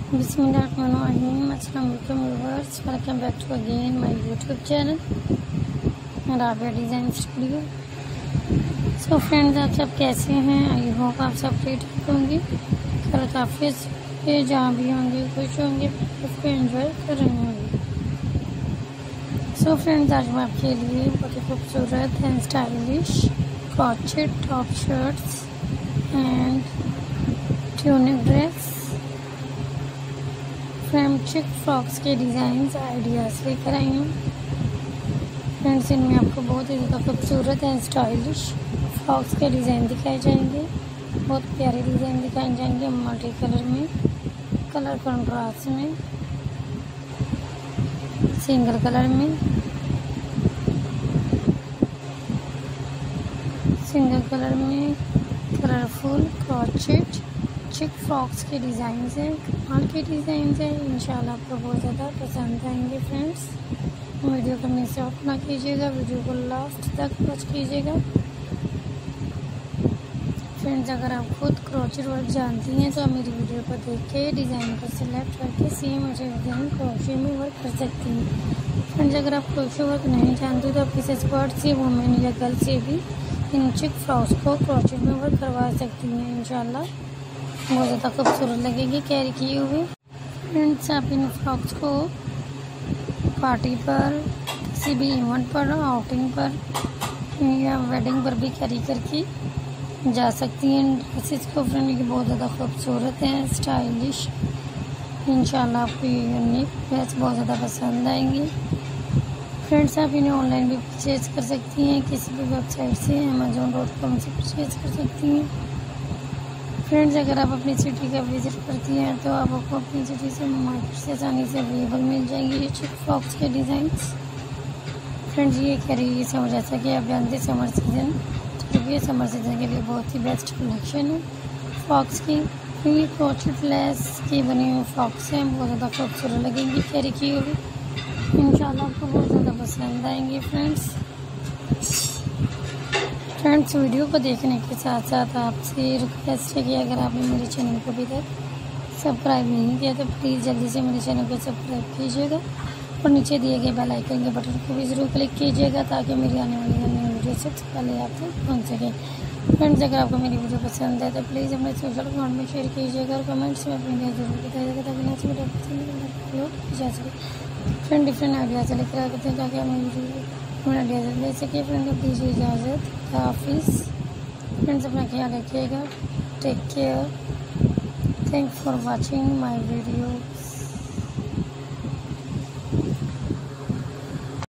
बिस्मिल्लाहिर्रहमानिर्रहीम। अस्सलाम वालेकुम viewers, welcome back to again my YouTube channel Rabia design studio. So friends, आप सब कैसे हैं? आई होप आप सब ठीक होंगे। खैर काफियत से जहाँ भी होंगे खुश होंगे, लाइफ को एंजॉय कर रहे होंगे। सो फ्रेंड्स, आज मैं आपके लिए बहुत ही खूबसूरत and stylish crochet top shirts and tunic dress chic frocks के डिज़ाइंस आइडियाज़ लेकर आई हूँ। फ्रेंड्स, इनमें आपको बहुत ही ज़्यादा खूबसूरत एंड स्टाइलिश फ्रॉक्स के डिज़ाइन दिखाए जाएंगे। बहुत प्यारे डिज़ाइन दिखाए जाएंगे मल्टी कलर में, कलर कंट्रास्ट में, सिंगल कलर में, सिंगल कलर में, कलरफुल क्रॉचेट चिक फ्रॉक्स के डिज़ाइन हैं, कमाल के डिज़ाइन हैं। इंशाल्लाह आपको बहुत ज़्यादा पसंद आएंगे। फ्रेंड्स, वीडियो को मिस आउट ना कीजिएगा, वीडियो को लास्ट तक वॉच कीजिएगा। फ्रेंड्स, अगर आप खुद क्रॉचेट वर्क जानती हैं तो आप मेरी वीडियो को देख के डिज़ाइन को सिलेक्ट करके सेम मुझे डिज़ाइन क्रोशे में वर्क कर सकती हैं। फ्रेंड्स, अगर आप क्रोशे वर्क नहीं जानते तो आप किसी एक्सपर्ट से, वुमेन या गर्ल से भी इन चिक फ्रॉक्स को क्रॉचेट में वर्क करवा सकती हैं। इंशाल्लाह बहुत ज़्यादा खूबसूरत लगेगी कैरी किए हुए। फ्रेंड्स, आप इन फ्रॉक्स को पार्टी पर, किसी भी इवेंट पर, आउटिंग पर या वेडिंग पर भी कैरी करके जा सकती हैं। ड्रेसेस को फ्रेंड की बहुत ज़्यादा खूबसूरत हैं, स्टाइलिश। इंशाल्लाह आपको ये यूनिक ड्रेस बहुत ज़्यादा पसंद आएंगी। फ्रेंड्स, आप इन्हें ऑनलाइन भी परचेज़ कर सकती हैं, किसी भी वेबसाइट से, amazon.com से परचेज़ कर सकती हैं। फ्रेंड्स, अगर आप अपनी सिटी का विज़िट करती हैं तो आपको अपनी सिटी से मार्केट से आसानी से अवेलेबल मिल जाएंगे ये चिक फ्रॉक्स के डिज़ाइंस। फ्रेंड्स, ये कह रही है समझ जैसा कि आप जानते समर सीज़न, क्योंकि समर सीज़न के लिए बहुत ही बेस्ट कलेक्शन है फ्रॉक्स की। ये क्रॉचेट लेस की बनी हुई फ्रॉक्स हैं, बहुत ज़्यादा खूबसूरत लगेंगी कैरी की हुई। इंशाल्लाह आपको बहुत ज़्यादा पसंद आएंगे। फ्रेंड्स, वीडियो को देखने के साथ साथ आपसे रिक्वेस्ट है कि अगर आपने मेरे चैनल को अभी तक सब्सक्राइब नहीं किया तो प्लीज़ जल्दी से मेरे चैनल को सब्सक्राइब कीजिएगा और नीचे दिए गए बेल आइकन के बटन को भी ज़रूर क्लिक कीजिएगा ताकि मेरी आने वाली नई वीडियो सबसे पहले आप तक पहुँच सके। फ्रेंड्स, अगर आपको मेरी वीडियो पसंद है तो प्लीज़ अपने सोशल अकाउंट में शेयर कीजिएगा और कमेंट्स में अपनी राय जरूर बताइएगा ताकि नेक्स्ट वीडियो पसंद जा सके। फ्रेंड, डिफरेंट आइडियाज़ लेकर आते हैं ताकि हमें आइडियाज़ ले सके। फ्रेंड, दीजिए इजाज़त, हाफिज़। फ्रेंड्स, अपना ख्याल रखिएगा। Take care. Thanks for watching my videos.